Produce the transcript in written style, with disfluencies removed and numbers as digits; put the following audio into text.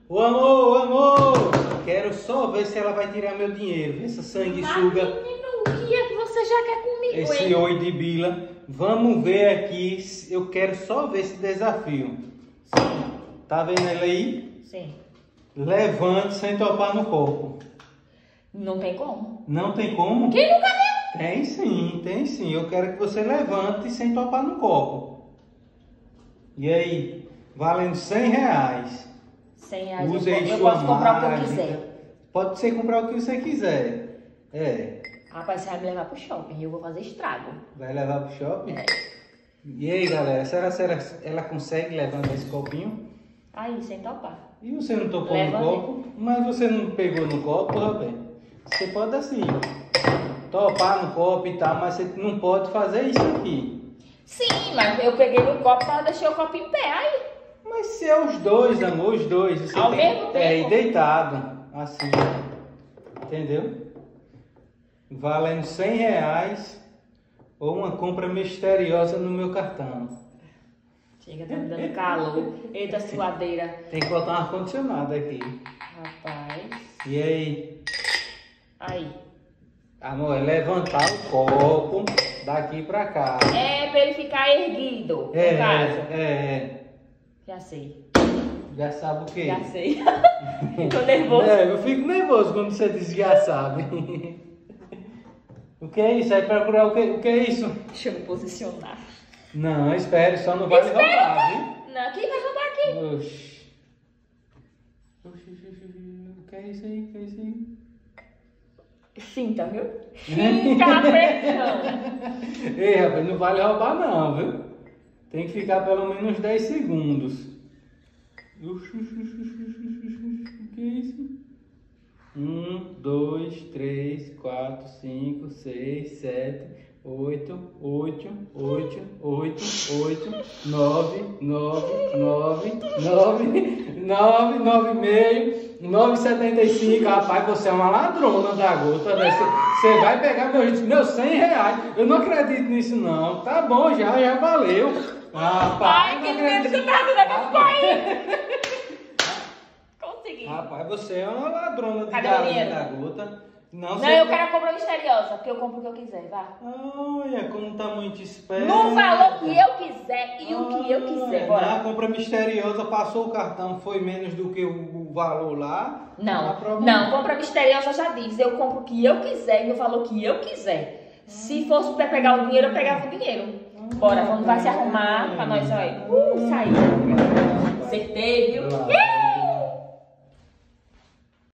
Ô amor! Quero só ver se ela vai tirar meu dinheiro. Essa sanguessuga. Menino, o que é que você já quer comigo, Esse hein? oi de Bila. Vamos ver aqui. Eu quero só ver esse desafio. Sim. Tá vendo ela aí? Sim. Levante sem topar no copo. Não tem como. Não tem como? Quem nunca viu? Tem sim, tem sim. Eu quero que você levante sem topar no copo. E aí? Valendo R$100. 100 reais. Use aí Eu sua posso comprar o que eu mágica. quiser. Pode ser comprar o que você quiser. É. Rapaz, você vai me levar pro shopping e eu vou fazer estrago. Vai levar pro shopping? É. E aí, galera? Será que ela consegue levantar esse copinho? Aí, sem topar. E você não topou Leva no copo? Mas você não pegou no copo, rapaz? Você pode assim, topar no copo e tal, mas você não pode fazer isso aqui. Sim, mas eu peguei no copo e deixei o copo em pé. Aí. Mas se é os dois, amor, os dois. Você Ao tem, mesmo tempo? É, e deitado, assim. Entendeu? Valendo R$100 ou uma compra misteriosa no meu cartão. Chega, tá me dando calor. Eita, suadeira. Tem que botar um ar-condicionado aqui. Rapaz. E aí? Aí. Amor, é levantar o copo daqui pra cá. É pra ele ficar erguido, no caso. Já sei. Já sabe o quê? Já sei. Tô nervoso. Eu fico nervoso quando você diz já sabe. O que é isso? Vai procurar o que é isso? Deixa eu me posicionar. Não, espere, só não vai roubar, viu? Não, quem vai roubar aqui? Oxi. O que é isso aí? O que é isso aí? Sinta, viu? Fica a pressão. Ei, rapaz, não vale roubar não, viu? Tem que ficar pelo menos 10 segundos. O que é isso? 1, 2, 3, 4, 5, 6, 7, 8, 8, 8, 8, 8, 9, 9, 9, 9, 9, 9,5, 9,75. Rapaz, você é uma ladrona da gota, né? Você vai pegar meus R$100. Eu não acredito nisso, não. Tá bom, já valeu. Rapaz, que medo que você tá dando aí. Consegui. Rapaz, você é uma ladrona de Cadê o galinha dinheiro? da gota. Não, eu quero a compra misteriosa, porque eu compro o que eu quiser, vá. Olha, como tá muito esperto. No valor que eu quiser e o que eu quiser, bora. Na compra misteriosa, passou o cartão, foi menos do que o valor lá. Não, compra misteriosa já diz, eu compro o que eu quiser e no valor que eu quiser. Se fosse pra pegar o dinheiro, eu pegava o dinheiro. Bora, vamos vai se arrumar pra nós, olha. Sair. Acertei, viu?